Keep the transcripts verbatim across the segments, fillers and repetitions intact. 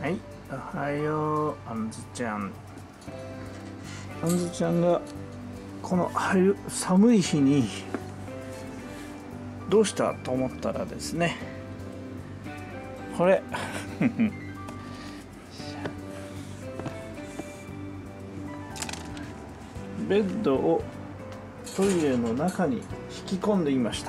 はい、おはよう、あんずちゃん。あんずちゃんがこの春寒い日にどうしたと思ったらですね、これベッドをトイレの中に引き込んでいました。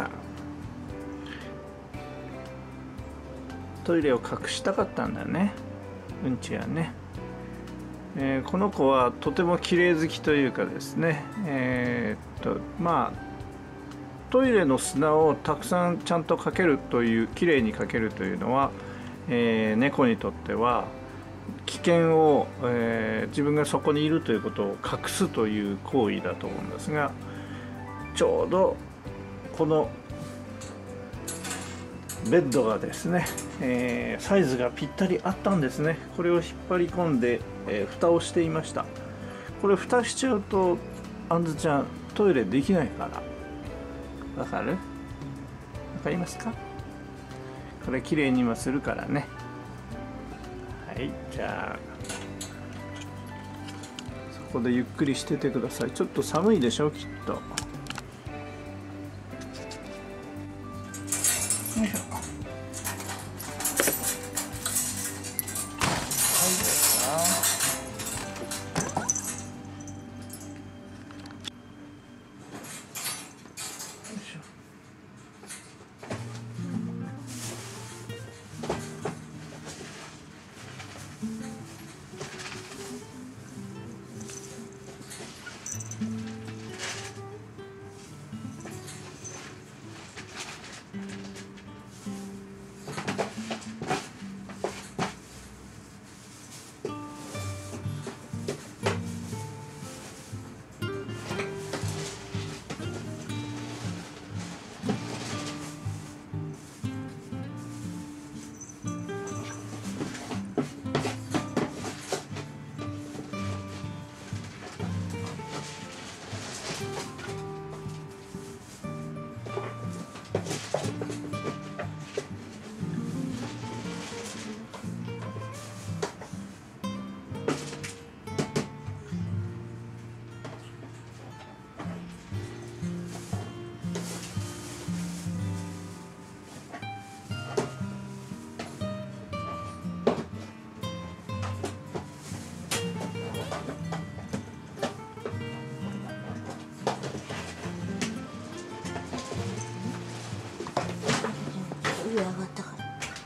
トイレを隠したかったんだね、うんちがね。えー、この子はとても綺麗好きというかですね、えー、っとまあトイレの砂をたくさんちゃんとかけるという、綺麗にかけるというのは、えー、猫にとっては危険を、えー、自分がそこにいるということを隠すという行為だと思うんですが、ちょうどこのベッドがですね、えー、サイズがぴったりあったんですね。これを引っ張り込んで、えー、蓋をしていました。これ蓋しちゃうとあんずちゃんトイレできないから。わかる？わかりますか？これきれいに今するからね。はい、じゃあそこでゆっくりしててください。ちょっと寒いでしょ、きっと。よいしょ。 上上がったから。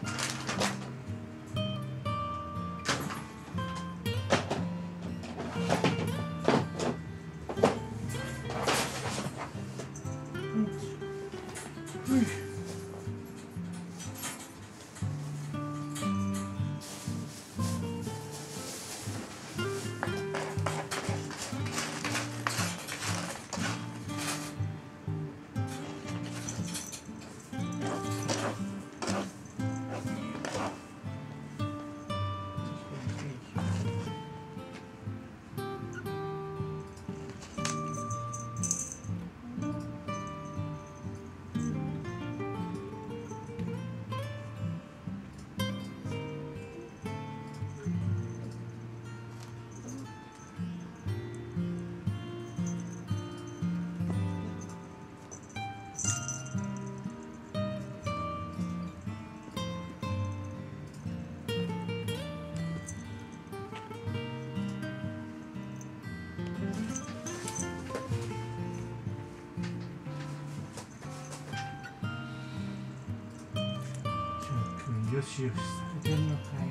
よしよしされてるのかい。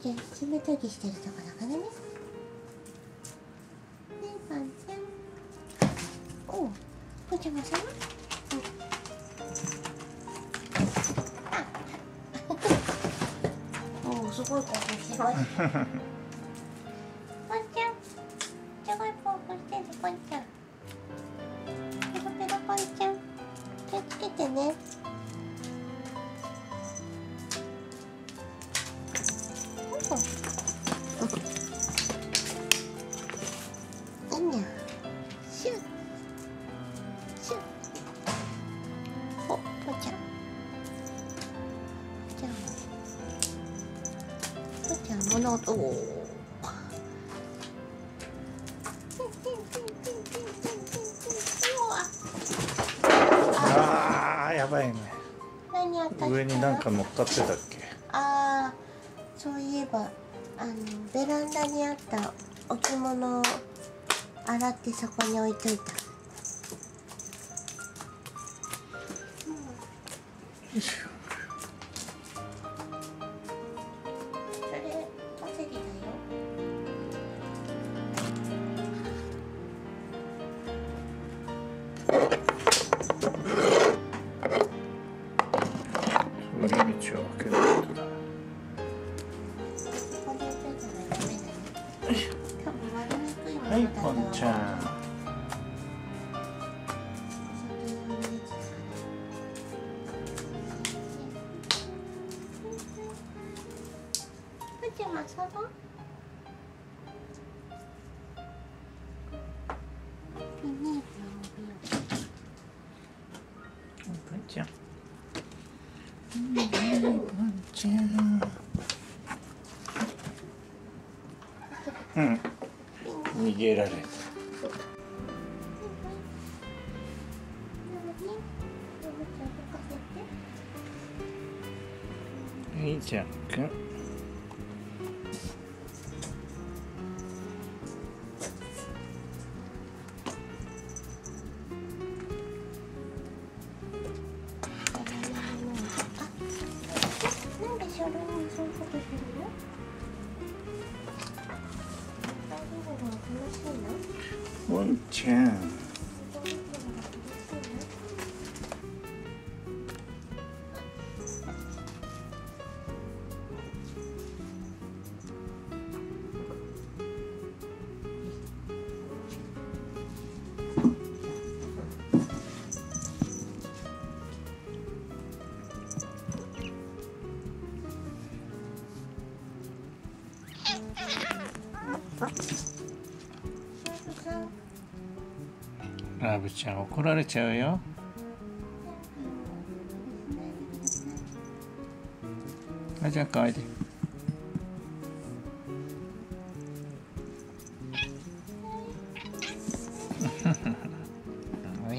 ちゃん爪研ぎしてるとこだからね。ねぽんちゃん。おう、ぽんちゃまさま。うん、おお、すごい興奮してます。ぽんちゃん、すごい興奮してるぽんちゃん。ペロペロぽんちゃん、気をつけてね。いいね。シュッシュッ。お、ぽちゃん。じゃあ、ぽちゃん物音。おお。 ああ、やばいね。 何あった？ 上になんか乗っかってたっけ？ ああ、そういえばあのベランダにあった置物を洗ってそこに置いといた。 よいしょ。 それパセリだよ。 通り道を開けないとだ。 ここで置いといたらダメだよ。多分割れにくいものだはい、 とぽんちゃん。 ぽんちゃま遊ぼう。ビニールを見よう。 ぽんちゃん。ぽんちゃん。うん。逃げられた。はい、じゃんくん。 なんで書類にそういうことするの？大丈夫なの？楽しいの？ ぽんちゃん。ラブちゃん怒られちゃうよ。あ、じゃあかわいで。はい。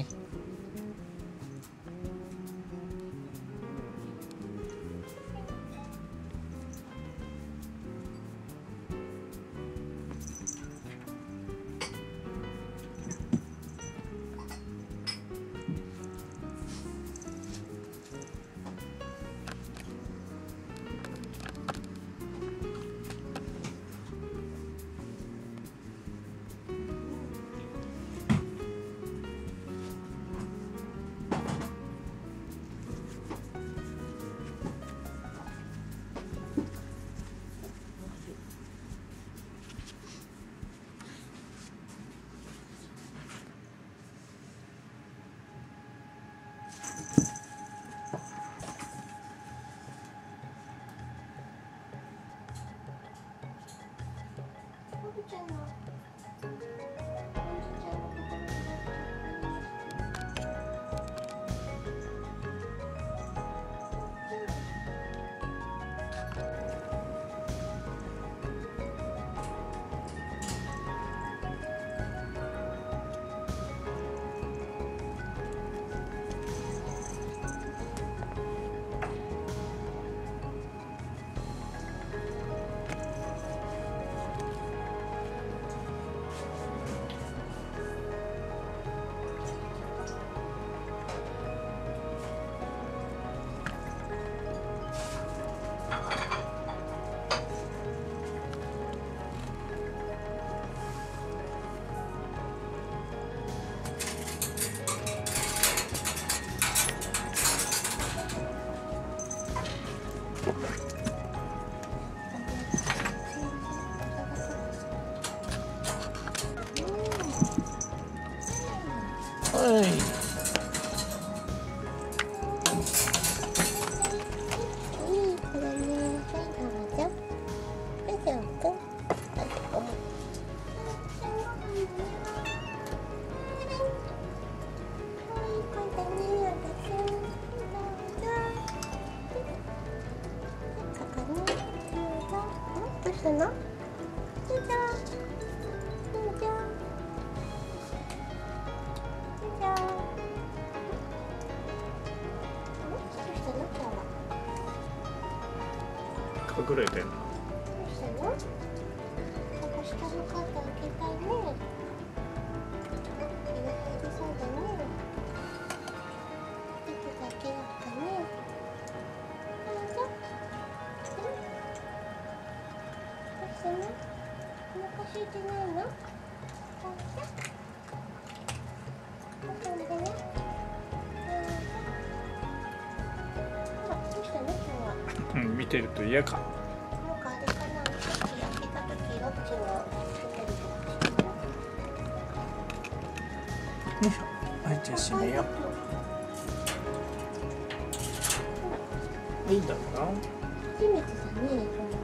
はい。隠れてんの。 どうしたの？ここ下のカーテン開けたいね。日が入りそうだね。ちょっと開けようかね。どうぞ。どうしたの？お腹空いてないの？どうぞ。遊んでね。どうぞ。どうしたの今日は？ うん、見てると嫌か。 なんかあれかな、さっき開けた時ロッチが出てるとかしてる。 よいしょ。はい、じゃあ閉めよう。いいんだろうな。 初めてだね、この